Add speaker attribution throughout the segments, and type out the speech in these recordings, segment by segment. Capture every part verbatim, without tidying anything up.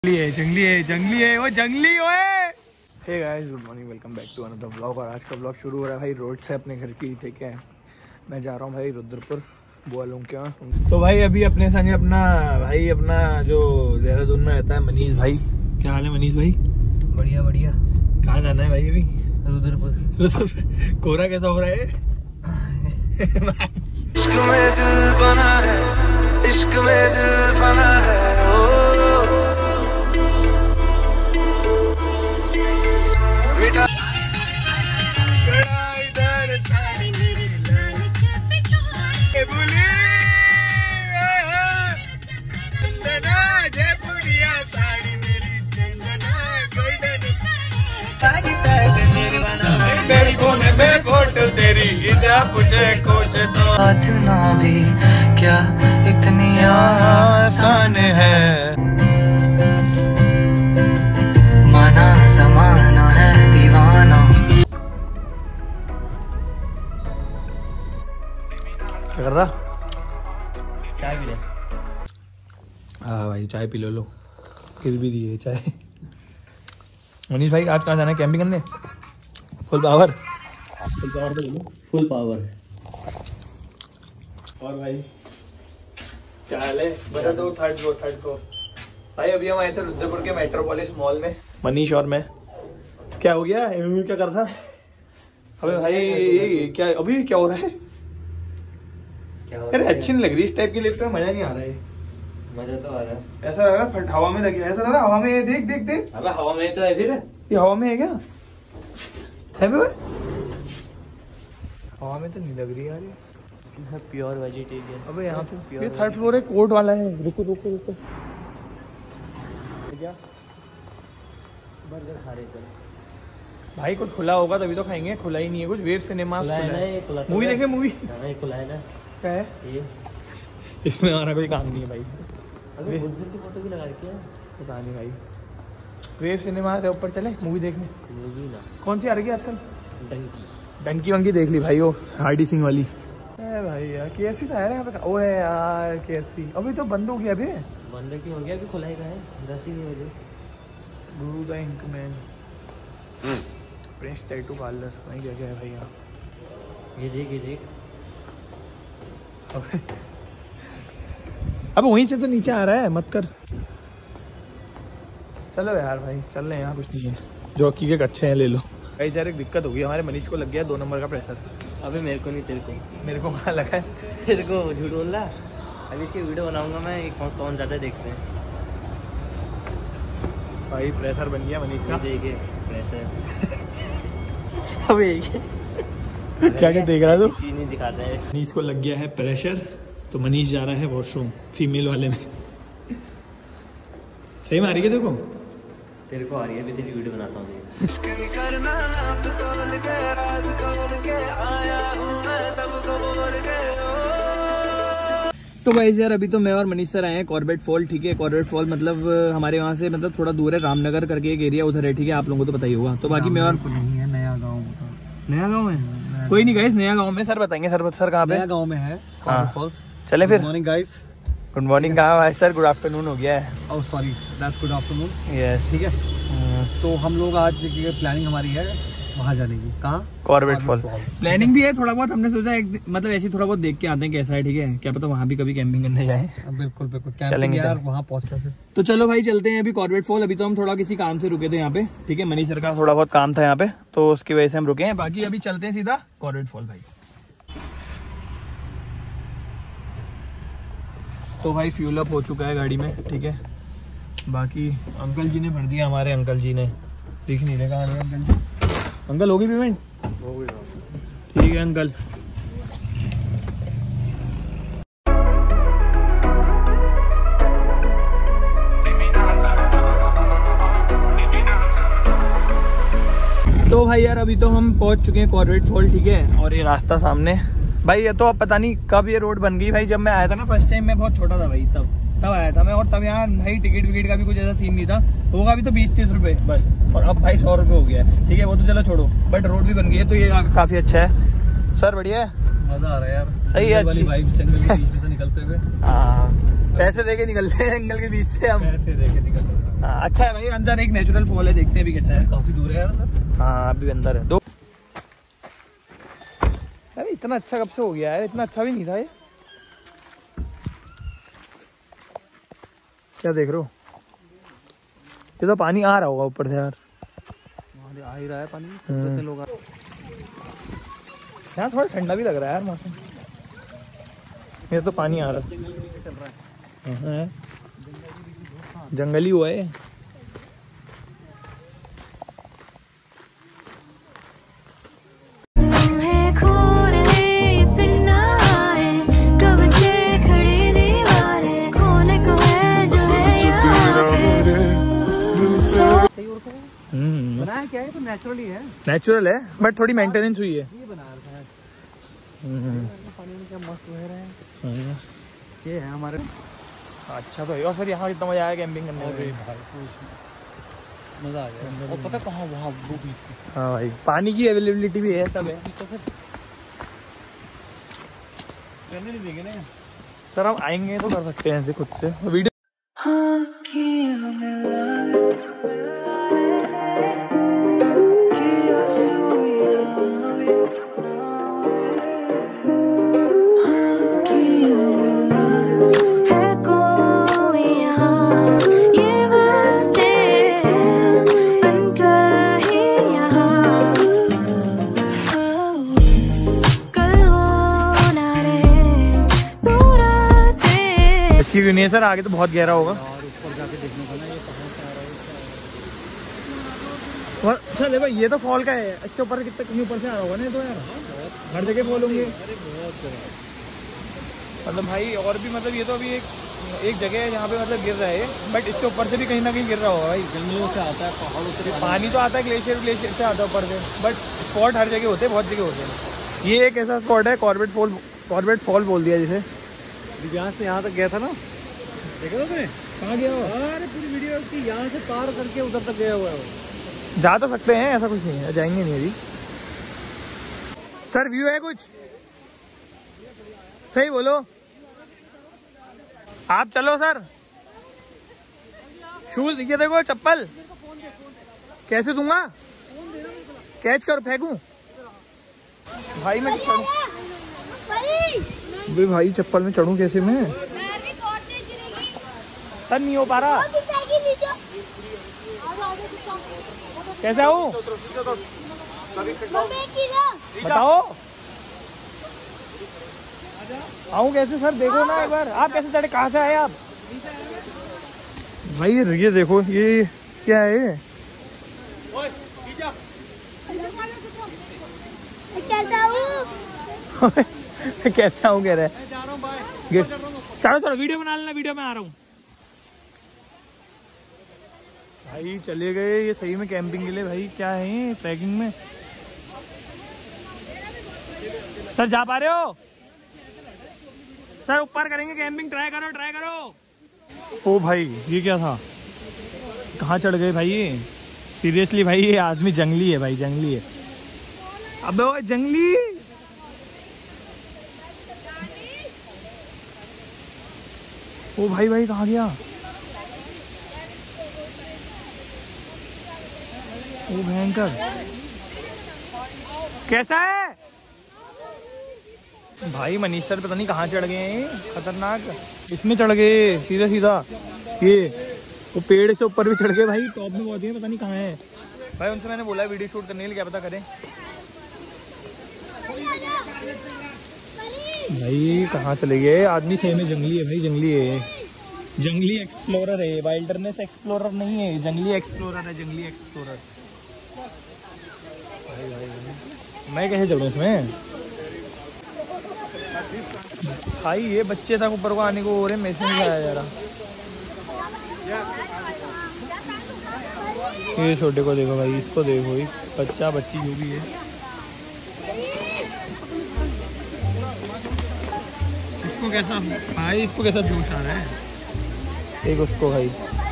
Speaker 1: जंगली है जंगली है जंगली है वो जंगली ओए। Hey guys, good morning, welcome back to another vlog. और आज का व्लॉग शुरू हो रहा है भाई रोड से, अपने घर की। ठीक है, मैं जा रहा हूँ भाई रुद्रपुर बुआ लोग के वहाँ। तो भाई अभी अपने संग अपना भाई अपना जो देहरादून में रहता है मनीष भाई। क्या हाल है मनीष भाई?
Speaker 2: बढ़िया बढ़िया।
Speaker 1: कहाँ जाना है भाई अभी?
Speaker 2: रुद्रपुर।
Speaker 1: कोहरा कैसा हो रहा है?
Speaker 3: इश्क में दिल बना है, इश्क में दिल बना है। बेटा इधर सारी मेरी बोली चंदना जयपुरिया साड़ी मेरी चंदना गोल्डन साड़ी मेरी कोने में वोट तेरी इजा पूछे कुछ तो बात ना भी क्या इतनी आसान है। माना जमाना है दीवाना।
Speaker 1: क्या कर रहा?
Speaker 2: चाय पी ले।
Speaker 1: हाँ भाई चाय पी लो लो, किस भी दी है चाय। मनीष भाई आज कहाँ जाना है? कैंपिंग करने? फुल पावर फुल पावर तो बोलो।
Speaker 2: Full power.
Speaker 1: और भाई क्या हाल है? बता दो। थर्ड फ्लोर थर्ड फ्लोर भाई अभी हम आए थे रुद्रपुर के मेट्रोपोलिस मॉल में, मनीष और मैं। क्या हो गया? क्या कर रहा? अबे भाई ये क्या अभी क्या हो रहा है? अरे अच्छी नहीं लग रही इस टाइप की लिफ्ट में, मजा नहीं आ रहा है।
Speaker 2: मजा तो आ रहा है।
Speaker 1: ऐसा लग रहा है हवा में लगे, ऐसा लग रहा है हवा में। देख देख देख,
Speaker 2: अबे हवा में तो है। फिर
Speaker 1: ये हवा में है क्या? है बे? हवा में तो नहीं लग रही यार ये।
Speaker 2: Pure vegetarian.
Speaker 1: अबे यहाँ तो ये थर्ड फ्लोर है, कोर्ट वाला है। रुको रुको रुको, क्या
Speaker 2: बर्गर खा रहे चल
Speaker 1: भाई? कुछ खुला होगा तभी तो खाएंगे, खुला ही नहीं है कुछ। वेव सिनेमा मूवी देखे? मूवी
Speaker 2: खुला है ना?
Speaker 1: क्या है
Speaker 2: ये?
Speaker 1: इसमें हमारा कोई काम नहीं है भाई।
Speaker 2: अबे बुद्ध की फोटो भी लगा रखी है।
Speaker 1: पता नहीं भाई। वेव सिनेमा से ऊपर चले मूवी देखने।
Speaker 2: मूवी ना
Speaker 1: कौन सी आ रही है आजकल?
Speaker 2: डंकी।
Speaker 1: डंकी वंकी देख ली भाई, वो हार्डी सिंह वाली। है भाई यार के एफ सी तो है यहाँ पे। ओ है यार के एफ सी, अभी तो बंद हो गया। अभी
Speaker 2: बंद क्यों हो गया? अभी खुला ही का है, दस ही बजे।
Speaker 1: Guru the ink man, prince tattoo parlour, वहीं क्या क्या है भाई यहाँ।
Speaker 2: ये देख ये देख।
Speaker 1: अब वहीं से तो नीचे आ रहा है, मत कर। चलो यार भाई चल रहे हैं, यहाँ कुछ नहीं है। जॉकी के कच्चे हैं, ले लो। कई सारी एक दिक्कत हो गई हमारे मनीष को, लग गया दो नंबर का प्रेशर।
Speaker 2: अबे मेरे को नहीं, तेरे को।
Speaker 1: मेरे को कहाँ लगा है?
Speaker 2: तेरे को झूठ बोल रहा। अभी इसकी वीडियो बनाऊंगा मैं, कौन कौन ज़्यादा देखते हैं।
Speaker 1: भाई प्रेशर बन गया मनीष का।
Speaker 2: देखिए प्रेशर।
Speaker 1: अबे क्या क्या देख रहा है तू?
Speaker 2: नहीं दिखाता है।
Speaker 1: मनीष को लग गया है प्रेशर, तो मनीष जा रहा है वॉशरूम फीमेल वाले में। सही में आ रही है देखो?
Speaker 2: तेरे को आ रही है, अभी तेरी वीडियो बनाता हूँ।
Speaker 1: तो गाइस यार अभी तो मैं और मनीष सर आए हैं कॉर्बेट फॉल। ठीक है, कॉर्बेट फॉल मतलब हमारे वहाँ से मतलब थोड़ा दूर है, रामनगर करके एक एरिया उधर है। ठीक है, आप लोगों को तो पता ही होगा। तो बाकी मैं और
Speaker 2: नहीं है, नया गाँव।
Speaker 1: नया गाँव है, कोई नहीं गाइस, नया गाँव में सर बताएंगे। सर सर कहाँ पे?
Speaker 2: नया गाँव में है
Speaker 1: हाँ।
Speaker 2: फॉल्स।
Speaker 1: चले फिर।
Speaker 2: Morning guys.
Speaker 1: गुड मॉर्निंग कहाँ है सर? गुड आफ्टरनून हो गया है।
Speaker 2: Oh sorry, that's good afternoon.
Speaker 1: Yes
Speaker 2: ठीक है, तो हम लोग आज की प्लानिंग हमारी है वहाँ जाने की। कहाँ?
Speaker 1: Corbett fall. प्लानिंग भी है थोड़ा बहुत, हमने सोचा एक मतलब ऐसे थोड़ा बहुत देख के आते हैं कैसा है। ठीक है, क्या पता वहाँ भी कभी कैंपिंग करने जाए।
Speaker 2: बिल्कुल बिल्कुल,
Speaker 1: चलेंगे
Speaker 2: यार वहाँ पहुँच कर।
Speaker 1: तो चलो भाई चलते हैं अभी कॉर्बेट फॉल। अभी तो हम थोड़ा किसी काम से रुके थे यहाँ पे। ठीक है, मनीष सर का थोड़ा बहुत काम था यहाँ पे, तो उसकी वजह से हम रुके हैं। बाकी अभी चलते हैं सीधा कॉर्बेट फॉल भाई। तो भाई फ्यूल अप हो चुका है गाड़ी में। ठीक है, बाकी अंकल जी ने भर दिया, हमारे अंकल जी ने। दिख नहीं रहे कहाँ रहे अंकल जी? अंकल होगी पेमेंट? ठीक है अंकल। तो भाई यार अभी तो हम पहुंच चुके हैं कॉर्बेट फॉल। ठीक है, और ये रास्ता सामने भाई। ये तो अब पता नहीं कब ये रोड बन गई भाई। जब मैं आया था ना फर्स्ट टाइम, मैं बहुत छोटा था भाई, तब तब आया था मैं। और तब यहाँ भाई टिकट विकेट का भी कुछ ऐसा सीन नहीं था, होगा भी तो बीस तीस रुपए बस। और अब भाई सौ रुपए हो गया है। ठीक है, वो तो चलो छोड़ो, बट रोड भी बन गई है तो ये काफी अच्छा है। सर बढ़िया है,
Speaker 2: मजा आ रहा है यार।
Speaker 1: सही है, अच्छी
Speaker 2: वाइब जंगल के बीच में से निकलते हुए।
Speaker 1: हाँ, पैसे देके निकलते हैं जंगल के बीच से हम,
Speaker 2: पैसे देके निकलते हैं।
Speaker 1: हाँ, अच्छा है भाई, अंदर एक नेचुरल फॉल है, देखते हैं भी कैसा है।
Speaker 2: काफी दूर है यार।
Speaker 1: हाँ अभी अंदर है। दो अरे इतना अच्छा कब से हो गया है, इतना अच्छा भी नहीं था ये। क्या देख रहे हो? ये तो पानी आ रहा होगा ऊपर से यार,
Speaker 2: आ ही रहा है पानी।
Speaker 1: कितने
Speaker 2: लोग
Speaker 1: यहाँ थोड़ा ठंडा भी लग रहा है यार मौसम। ये तो पानी आ रहा है, जंगली हुआ है।
Speaker 2: बनाया क्या है? तो नेचुरली है,
Speaker 1: नेचुरल है बट थोड़ी मेंटेनेंस हुई है।
Speaker 2: ये बना रखा है। पानी में क्या मस्त बह रहा है। ये है हमारे।
Speaker 1: अच्छा तो और फिर यहाँ कितना मजा आया कैंपिंग करने में।
Speaker 2: मजा आ गया। और पता कहाँ, वहाँ वो बीच में।
Speaker 1: हाँ भाई, पानी की अवेलेबिलिटी भी है, सब है।
Speaker 2: तो फिर करने नहीं देंगे ना
Speaker 1: सर, हम आएंगे तो कर सकते हैं ऐसे खुद से वीडियो। इसकी नहीं है सर, आगे तो बहुत गहरा होगा।
Speaker 2: और ऊपर जाके देखने का ना, ये कहाँ से आ रहा है।
Speaker 1: और अच्छा देखो, ये तो फॉल का है। अच्छा ऊपर से कितना, कहीं ऊपर से आ रहा होगा ना तो यार, हर जगह फॉल होंगे। मतलब भाई और भी, मतलब ये तो अभी एक एक जगह है जहाँ पे मतलब गिर रहा है, बट इसके ऊपर से भी कहीं ना कहीं गिर रहा होगा भाई।
Speaker 2: जंगलों से आता है, पहाड़ों से
Speaker 1: पानी तो आता है, ग्लेशियर ग्लेशियर से आता है ऊपर से, बट स्पॉट हर जगह होते हैं, बहुत जगह होते हैं। ये एक ऐसा स्पॉट है, कॉर्बेट फॉल, कॉर्बेट फॉल बोल दिया जिसे।
Speaker 2: यहाँ से यहाँ तक गया था ना, देखा था तुमने?
Speaker 1: कहाँ गया हो?
Speaker 2: अरे पूरी वीडियो की, यहाँ से पार करके उधर तक गया हुआ है वो।
Speaker 1: जा तो सकते हैं, ऐसा कुछ नहीं है, जाएंगे नहीं अभी। सर व्यू है कुछ सही बोलो, आप चलो सर। शूज ये देखो, चप्पल कैसे दूंगा, कैच कर फेंकूं भाई, मैं चढ़ूं भाई, भाई चप्पल में चढ़ूं कैसे मैं? सर नहीं हो पा रहा, कैसे आऊं बताओ, आऊं कैसे सर? देखो ना एक बार, आप कैसे चढ़े, कहाँ से आए आप भाई? ये देखो, ये क्या है? कैसे आऊं कह रहे हैं? चलो चलो वीडियो बना लेना, वीडियो में आ रहा हूँ भाई। चले गए ये सही में कैंपिंग के लिए भाई। क्या है ट्रैकिंग में? सर जा पा रहे हो सर? ऊपर करेंगे कैंपिंग, ट्राई करो ट्राई करो। ओ भाई ये क्या था, कहाँ चढ़ गए भाई ये? सीरियसली भाई, ये आदमी जंगली है भाई, जंगली है। अबे वो जंगली, ओ भाई भाई कहाँ गया? ओ भयंकर, कैसा है भाई? मनीष सर पता नहीं कहाँ चढ़ गए हैं, खतरनाक। इसमें चढ़ गए सीधा सीधा, ये वो पेड़ से ऊपर भी चढ़ गए भाई, टॉप में पहुंच गए, पता नहीं कहाँ है भाई। उनसे मैंने बोला वीडियो शूट करने के लिए, क्या पता करें भाई। कहाँ चले गए आदमी? सही में जंगली है भाई, जंगली है, जंगली एक्सप्लोरर है, वाइल्डरनेस एक्सप्लोरर नहीं है, जंगली एक्सप्लोरर है, जंगली एक्सप्लोरर। भाई भाई मैं कैसे चलूँ इसमें भाई? ये बच्चे तक ऊपर को आने को हो रहे, मैं से नहीं आया जा रहा। ये छोटे को देखो भाई, इसको देखो, ये बच्चा बच्ची जो भी है। इसको कैसा भाई, इसको कैसा जोश आ रहा है, एक उसको भाई।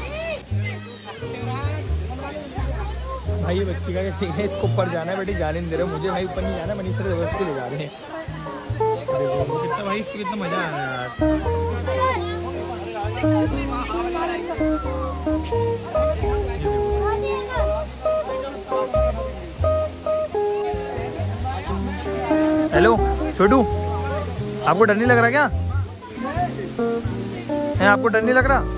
Speaker 1: भाई ये बच्ची का क्या सीन है? इसको ऊपर जाना है, बेटी जाने नहीं दे रहे मुझे भाई, ऊपर नहीं जाना। मनीष से जबरदस्ती ले जा रहे हैं। देखो कितना भाई, इसको कितना मजा आ रहा है यार। हेलो छोटू, आपको डर नहीं लग रहा क्या है? आपको डर नहीं लग रहा?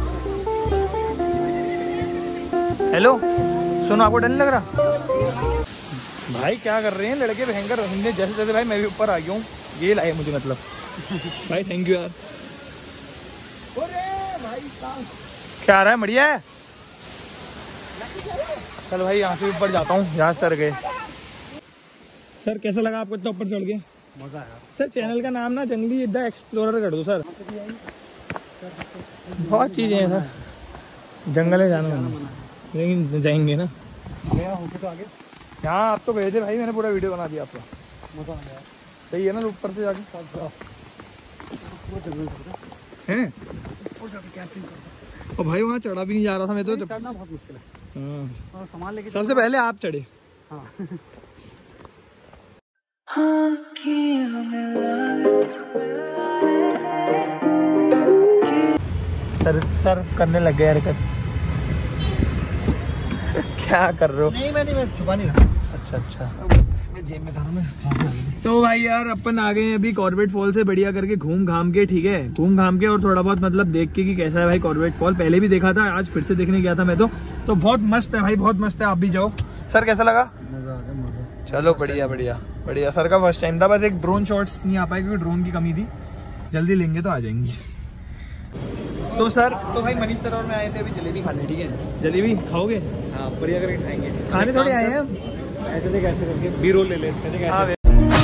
Speaker 1: हेलो सुनो, आपको डर नहीं लग रहा? भाई क्या कर रहे हैं लड़के भयंकर हिंदे जैसे जैसे। भाई मैं भी ऊपर आ गया हूँ, ये लाए मुझे मतलब। भाई थैंक यू यार। भाई क्या आ रहा है? बढ़िया है। चल भाई यहाँ से ऊपर जाता हूँ, यहाँ सर गए। सर कैसा लगा आपको इतना ऊपर चढ़ के?
Speaker 2: मजा आया
Speaker 1: सर चैनल का नाम ना जंगली द एक्सप्लोरर कर दो सर। बहुत चीजें हैं सर, जंगल में जाना लेकिन जाएंगे ना।
Speaker 2: गया होके तो आगे
Speaker 1: यहाँ आप तो गए थे भाई, मैंने पूरा वीडियो बना दिया आपका।
Speaker 2: मजा आ गया।
Speaker 1: सही है ना ऊपर से जाके हैं? और भाई वहाँ चढ़ा भी नहीं जा रहा था मैं तो।
Speaker 2: चढ़ना बहुत मुश्किल है।
Speaker 1: हाँ।
Speaker 2: सामान लेके
Speaker 1: सबसे पहले आप चढ़े।
Speaker 2: हाँ।
Speaker 1: सर सर करने लग गए हरकत। क्या कर रहे हो?
Speaker 2: नहीं मैं नहीं मैं छुपा नहीं रहा।
Speaker 1: अच्छा अच्छा,
Speaker 2: मैं जेब में था ना, मैं फांसी आ गई।
Speaker 1: तो भाई यार अपन आ गए हैं अभी कॉर्बेट फॉल से बढ़िया करके घूम घाम के। ठीक है, घूम घाम के और थोड़ा बहुत मतलब देख के कि कैसा है भाई कॉर्बेट फॉल। पहले भी देखा था, आज फिर से देखने गया था मैं तो तो बहुत मस्त है भाई, बहुत मस्त है। आप भी जाओ। सर कैसा लगा?
Speaker 2: मजा आ गया मजा।
Speaker 1: चलो बढ़िया बढ़िया बढ़िया। सर का फर्स्ट टाइम था, बस एक ड्रोन शॉट्स नहीं आ पाए क्योंकि ड्रोन की कमी थी। जल्दी लेंगे तो आ जाएंगे। तो सर तो भाई मनीष सर और मैं आए थे अभी जलेबी खाने। ठीक है, जलेबी खाओगे?
Speaker 2: हाँ बढ़िया करके खाएंगे।
Speaker 1: खाने थोड़ी आए हैं हम।
Speaker 2: ऐसे देख ऐसे करके बी रोल ले ले इसका। देख
Speaker 1: हाँ,
Speaker 2: ऐसे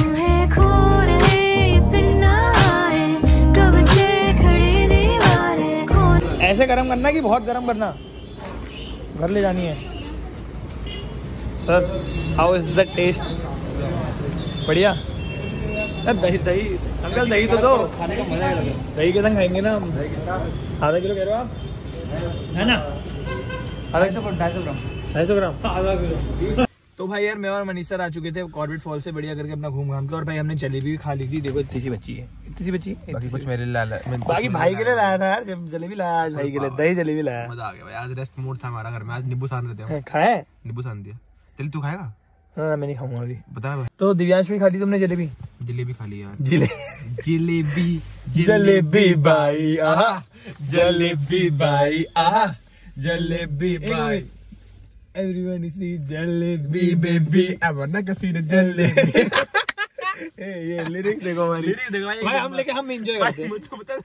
Speaker 1: ऐसे गरम करना कि बहुत गरम करना? घर ले जानी है। Sir how is the taste? बढ़िया। दही दही अंकल दही तो दो।
Speaker 2: खाने का मजा ही लगा।
Speaker 1: दही के संग खाएंगे ना हम। आधा किलो कह रहे हो आप, है ना? आधा किलो ढाई सौ ग्राम ढाई सौ ग्राम
Speaker 2: आधा किलो।
Speaker 1: तो भाई यार मैं और मनीष सर आ चुके थे कॉर्बेट फॉल से बढ़िया करके अपना घूम घाम के। और भाई हमने जलेबी भी खा ली थी। देखो इतनी सी बच्ची है, इतनी सी बच्ची है।
Speaker 4: बाकी कुछ मेरे लिए लाया,
Speaker 1: बाकी भाई के लिए लाया था यार जलेबी। लाया आज भाई के लिए दही जलेबी लाया।
Speaker 4: मजा आ गया भाई। आज रेस्ट मोड था हमारा घर में। आज नींबू सान लेते हैं।
Speaker 1: खाए?
Speaker 4: नींबू सान दिया। चल तू खाएगा?
Speaker 1: हाँ मैं नहीं खाऊंगा अभी।
Speaker 4: बता भाई।
Speaker 1: तो दिव्यांश भी खा ली तुमने जलेबी?
Speaker 4: जलेबी खा ली यार।
Speaker 1: जिले
Speaker 4: जलेबी
Speaker 1: जलेबी बाई आहा, जलेबी बाई आहा, jalebi bai. Everyone is jalebi baby, I wanna go see the jalebi. ए ये लिरिक्स देखो हमारी।
Speaker 4: लिरिक्स देखो भाई,
Speaker 1: भाई हम लेके हम एंजॉय करते हैं।
Speaker 4: मुझको बता